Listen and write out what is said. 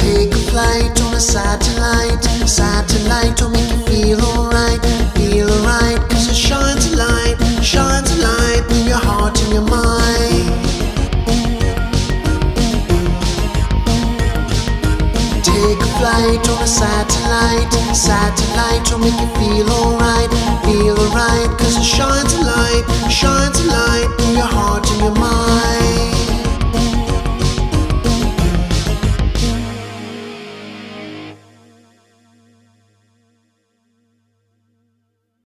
Take a flight on a satellite. Satellite will make you feel alright. Feel alright, cause it shines a light. Shines a light in your heart and your mind. Take a flight on a satellite. Satellite will make you feel alright. Feel alright, cause it shines a light. Shines a light in your heart and your mind.